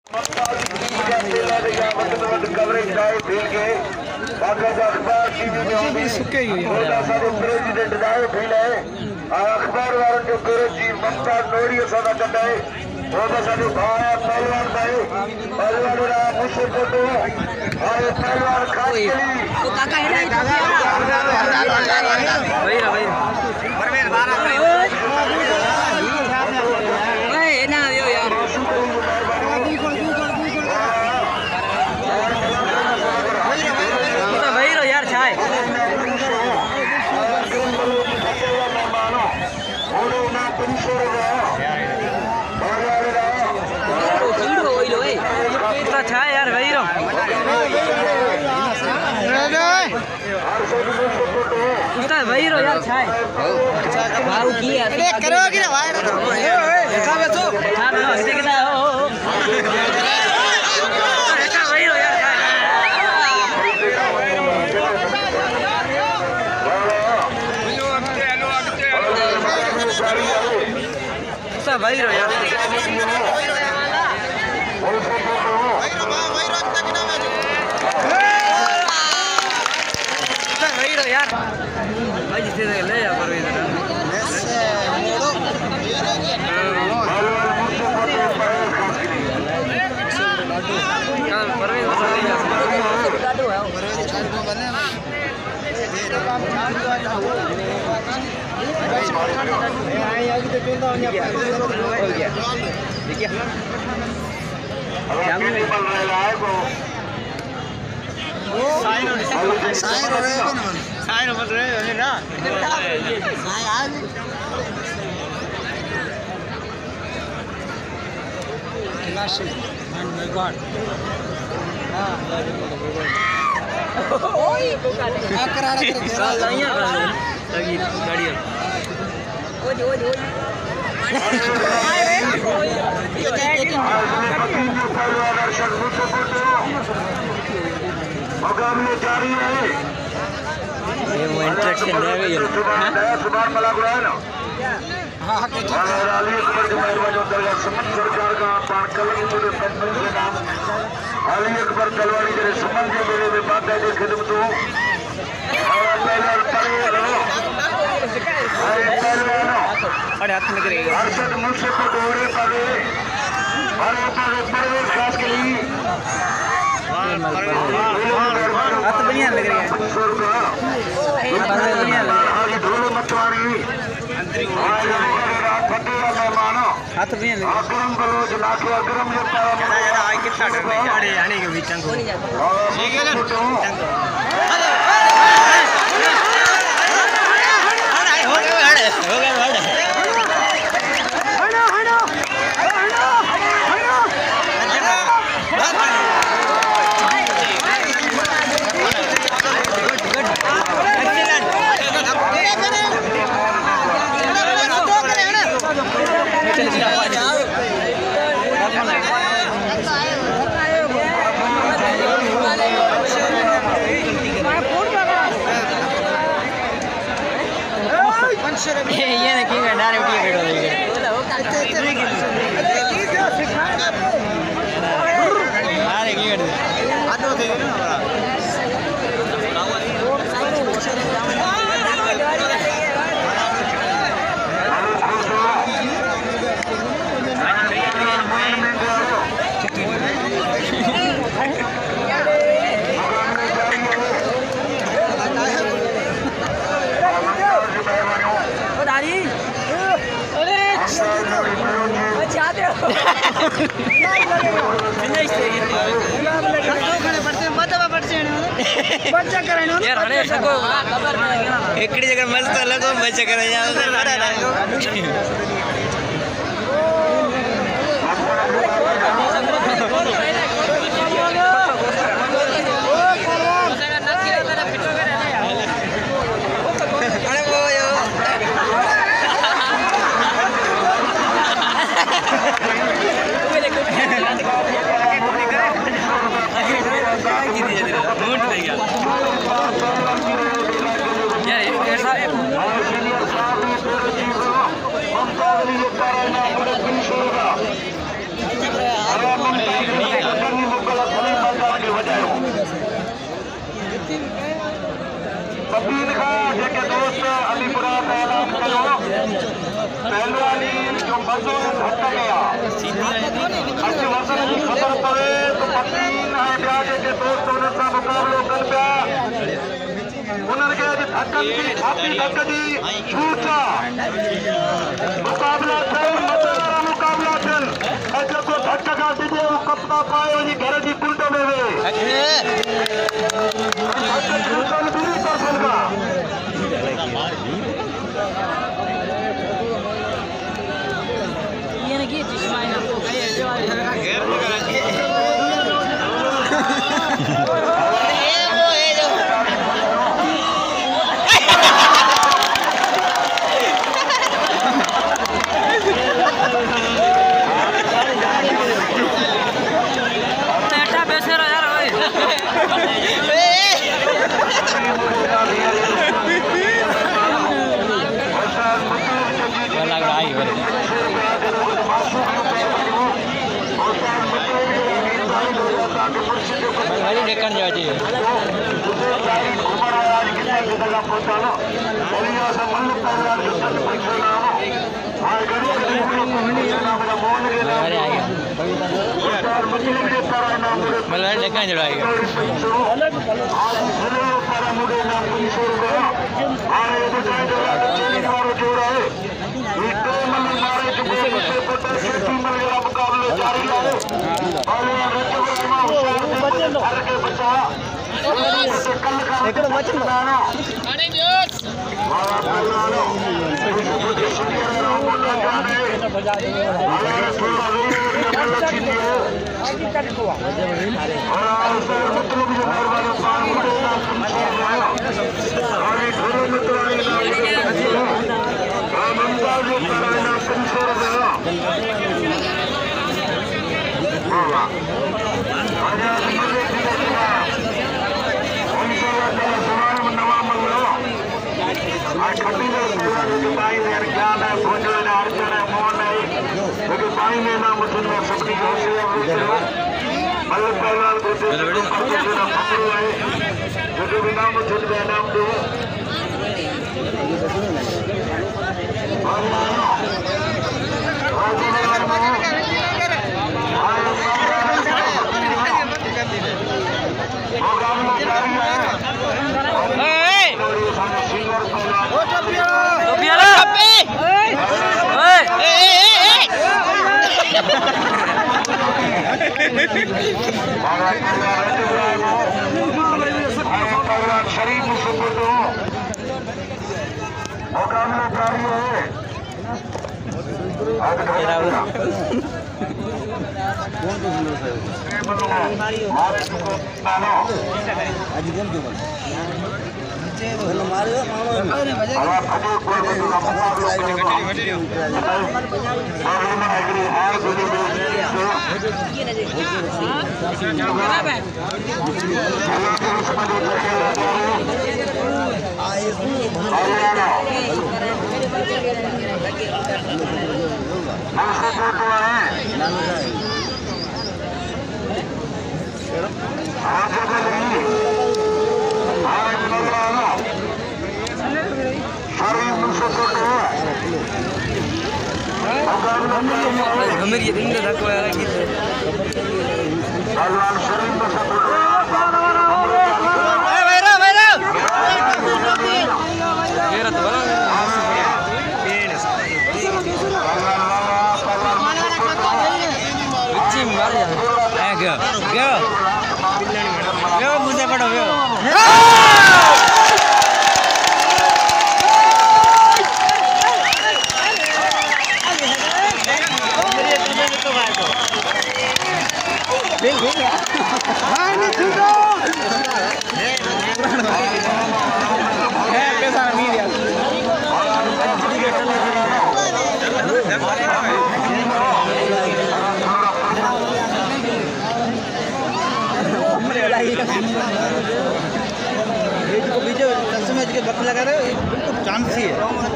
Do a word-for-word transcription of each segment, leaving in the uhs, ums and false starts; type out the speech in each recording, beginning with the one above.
coverage दाए feel के अखबार टीवी में प्रेसिडेंट दाए फील है अखबार वालों जो गुरुजी ममता नोड़ी सदा करता है वो बस अभी भाया पहलवान दाए पहलवान रा मुझे फोटो आए पहलवान खास के लिए वो काका है ना भाई भाई परवेज बारह ओए ना यो यार तो भाई रो यार छाए अच्छा यार भाई रो उस्ताद भाई रो यार छाए भाऊ की है अरे करो कि ना भाई ऐसा बेचो हां नो ऐसे कितना हो ऐसा भाई रो यार छाए भाई रो यार यार भाई जिसे ले जा परवेज मोड़ो हां परवेज ले जा लाडू है परवेज छाड़ को बने आई आगे तो चलता हो गया देखिए अब नहीं बन रहा है वो साइन और साइन हो रहे हैं साइन हो रहे हैं ना साइन आ गई क्लास एंड माय गॉड हां ओए क्या करा रहे थे गाड़ियां लगी गाड़ियां ओए ओए ओए मुकाबले जारी है ये वो इंटरेक्शन दे गई है सुभान मलाक है ना हां हां के और अली अकबर के महल में जो दरगाह समझ सरकार का पार्कल के कंपनी के नाम अली अकबर तलवारी के समझ के मेरे में बात है खिदमत हो और अल्लाह पर रहो अरे पहलवान अरे हाथ में करेगा अरशद मुझसे को दौड़े पावे और ऊपर ऊपर खास के लिए हाथ बढ़िया लग रही है बढ़िया लग धूल मचवारी हाथ बढ़िया लग अकरम बलोच लाखे अकरम जो आई कितना डर नहीं अरे आने के बीच को ठीक है हो गया हो गया ये देखिए गंडा रे उठी बैठो देखिए अरे की कर आतो दे ना इकड़ी जगह मस्त अलग हो बच्चा कर ऐसा तीन का जेके दोस्त अभी पूरा ऐलान करो पहलवानी जो मजो धक्का गया अच्छे वजन की खबर पड़े तो पत्नीन है ब्याज के दोस्त उन्हें सा मुकाबलो कर पिया उन्होंने कहा जी धक्कन की छाती धक्का जी छूटा मुकाबला थे मतदारा मुकाबला थे ऐसे को धक्का का दीजिए वो कपड़ा पाए वही घर की कुंडों में वे दूरी पर सुनगा ये नहीं जिसमें डेकन जाती है डेकन जड़ाएगा शरीफ मुकाबला जारी है हमें ये दिन तक कोई आया कि सलमान शरीफ में सब ए मेरा मेरा ये रत बड़ा बच्ची मार जा ए गयो गयो गयो मुझे पड़ो गयो वक्त लगा रहे बिल्कुल चांस ही है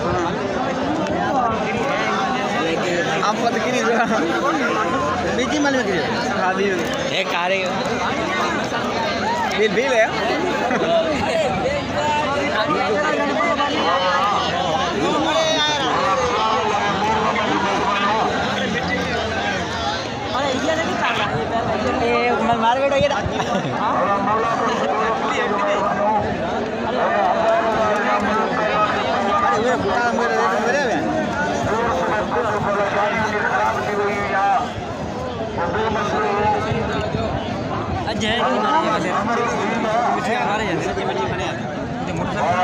आप पता कि नहीं बीजी माल में गिरे खादी एक कारे बिल बिल है मार बेटा ये अजय की मारे वैसे मारे जाते सच्ची बच्ची बने जो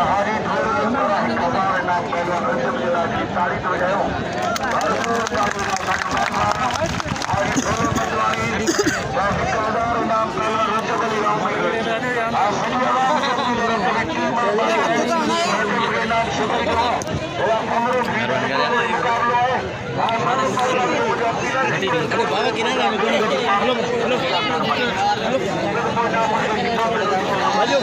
बाबा किनारे में हेलो हेलो हेलो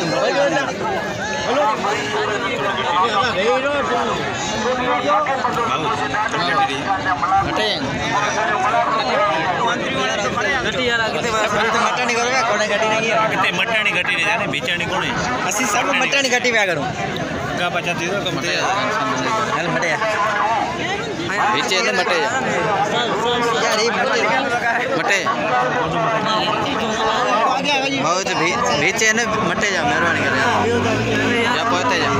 मटाणी करो कोने घटी नहीं कितने मटाणी घटी नहीं जाने बीचाणी कोने अस्सी सब मटाणी घटी में करूं का पचास दे दो तो मटे हल मटे बीचे ने मटे यार ये मटे मटे बहुत बीचे ने मटे जा मेहरबानी कर जा पहुंचते जा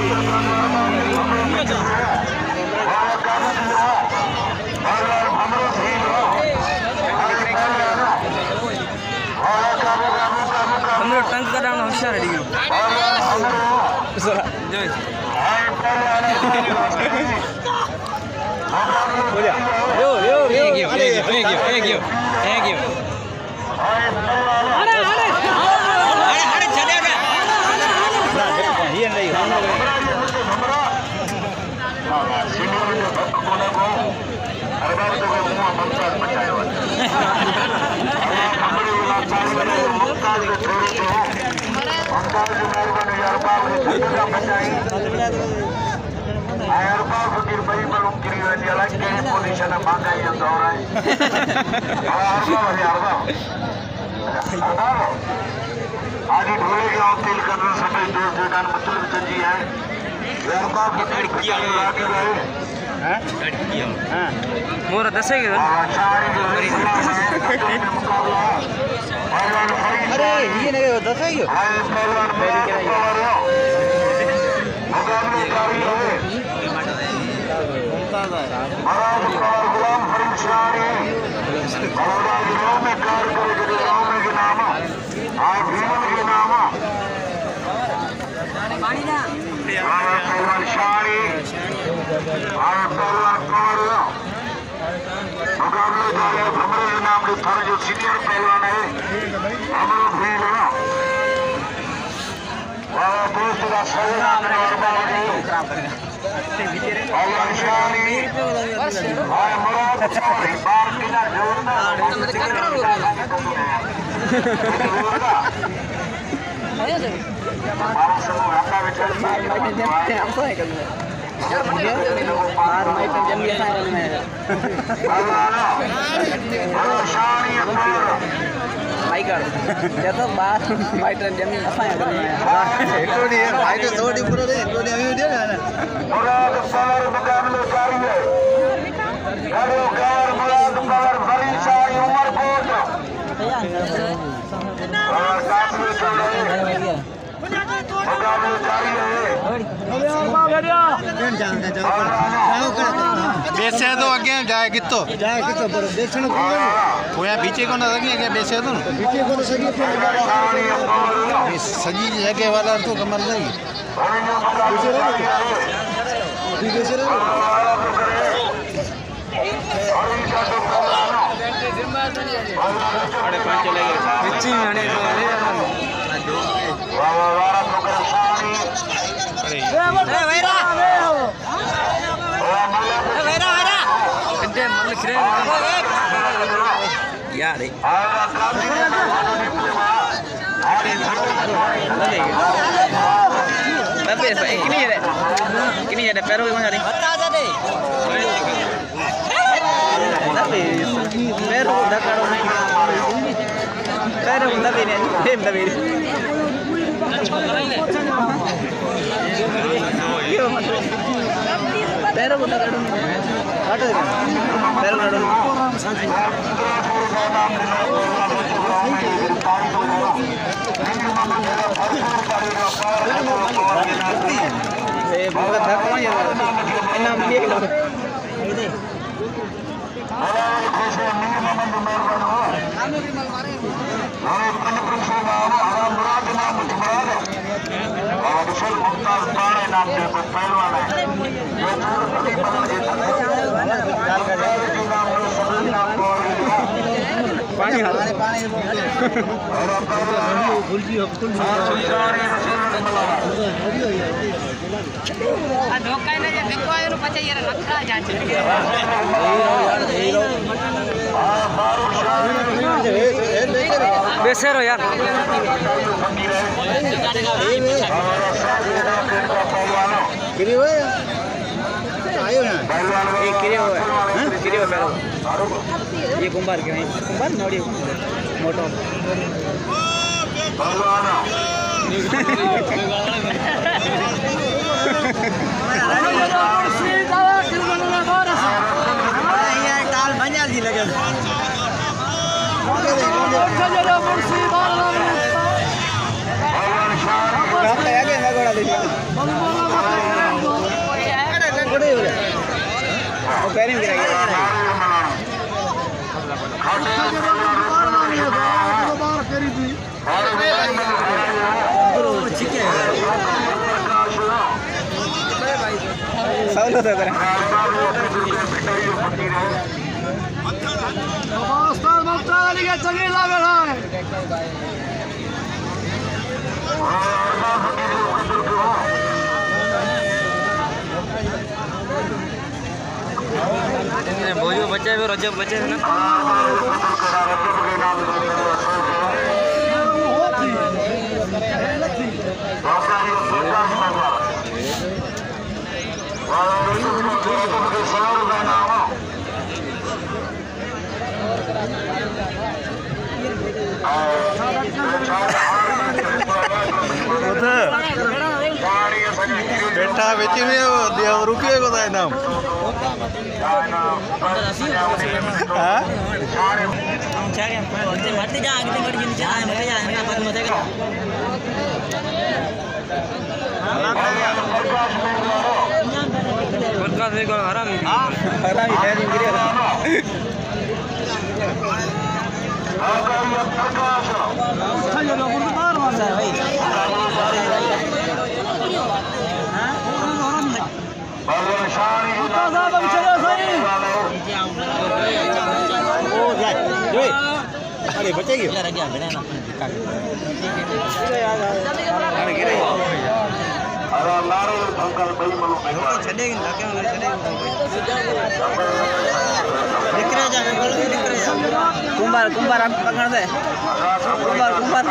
हमरो टंक का नाम होशियार है जय yo yo yo thank you thank you thank you thank you अरे अरे अरे अरे चले गए ना ये नहीं फकीर भाई मालूम करी वही अलग के पोजीशन में मांगा ये दौर है आज ढोले के और तिल करने समय देश देदान मतलब चंजी है यारबा फकीर किया आगे रहे हैं किया हां मोर दसे के अरे ये नहीं दसे क्यों गुलाम फरीद शाही गाँव में कार करके गाँव में के नाम आज भीमन के नाम पहलवान शाही आज पहलवान कंवर मुकाबले जा रहे हमारे के नाम के थाने जो सीनियर पहलवान है हमारे भील दोस्त का सही नाम है पहलवान शाही आए मुराद शाही बार किला जोड़ना हमारा समूह आता विचार आपको है कल बार माइक जम गया है शाही माइक या तो बार माइक जम असा है એટલો નહીં ભાઈ તો સો ડી પૂરો દે એટલો નહીં આવી દે ને मुराद पवर मुकाबले जारी है गाड़ो कार मुराद पवर फरीद शाही उमरकोट और काफी चले मुकाबले जारी है બેસે તો અગે જાય કિતો જાય કિતો પર દેખણ કો કોયા બીચે કો ના સકી કે બેસે તો બીચે કો સકી સજી જગ્યા વાલા તો કમર નહીં બેસે રે બેસે રે साढ़े पाँच चले गए पिछी में आने को ले वाह वाह वाह मुकर शाही ए वेरा ए वेरा वेरा कितने मन खरे यार tapi ini ada ini ada peru yang mana nih tapi peru udah kalau peru tapi ini tim tapi peru udah kalau peru peru ये बहुत धक्का है इनाम लिए लो पानी बेसरो यार किरी हुआ आयो ना ये किरी हुआ है किरी हुआ पहले ये कुंभार के नहीं कुंभार नोड़ी मोटो टाल बना दी लगे पैरिंग गिरा सवलत है भोजो बच्चे भी रजब बच्चे है ना बेटा बेची में रुकिए को था नाम हाँ मरते जा आगे बढ़ जिन जा मरे जा मेरा पद मत है podcast में कौन हराम है हराम है नहीं गिरे अच्छा लोग मार मार भाई अरे बचेगी कुंभार कुंभार आप पकड़ दे कुंभार कुंभार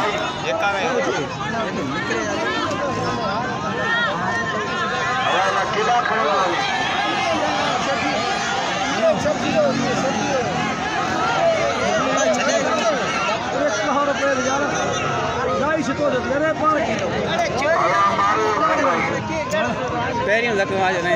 पैरियों लग आ जाने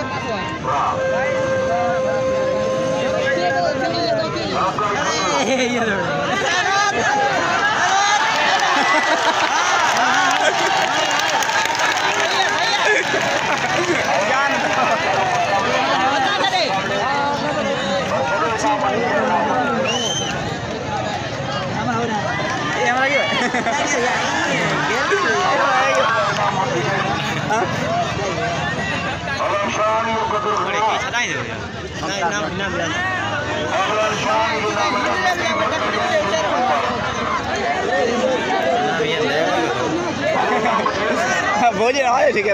भोजन आए ठीक है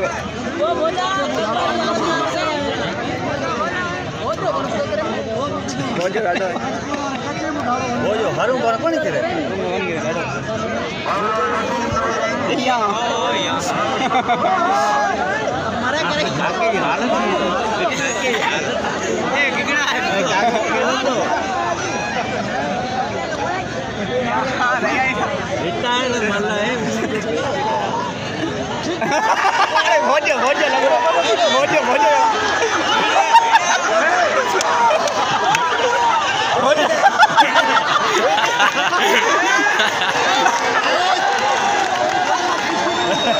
भोजन आटा भोजो हरु पर कोनी करे या हमारे करे आके की हालत ए किकड़ा है क्या खेलो तो इतना है मल्ला है अरे भोजो भोजो लग रहा भोजो भोजो भोजो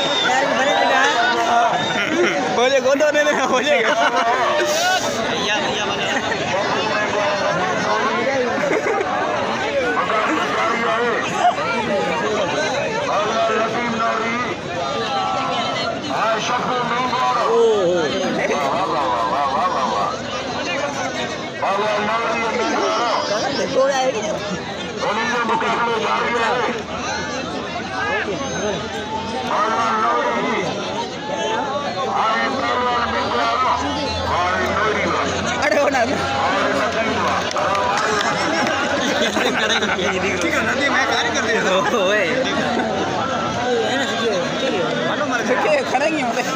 बंदो ने हो जाएगा या या बने अरे हो ना ठीक है नदी मैं कार्य कर दिया ओए मानो मर के खड़ा ही होते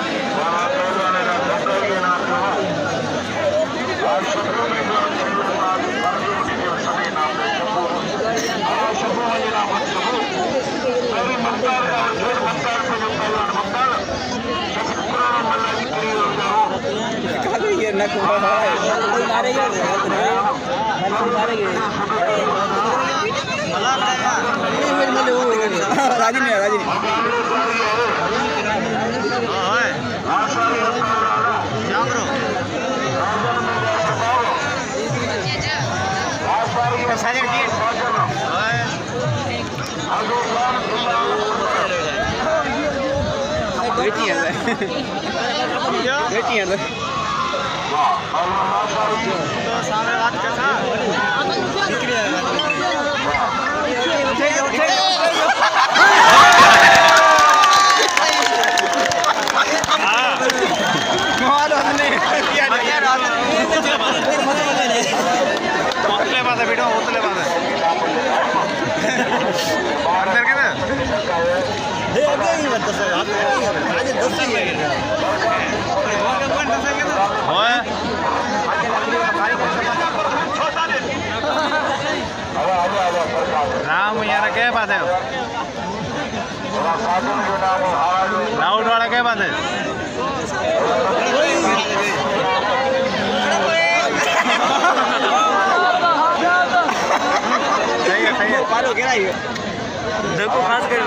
ये ना को मारे यार मारे राजी नहीं राजी नहीं बेटी है बेटी है तो सामने बात कर था उतले बात है बेटा उतले बात है अंदर के ना ये आगे ही बता सर आज दस ही है ओए राम यार क्या बात है राउंड वाला क्या बात है सही है सही है पारो क्या है देखो खास कर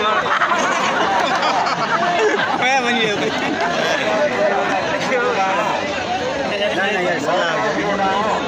मैं बनिए नहीं नहीं यार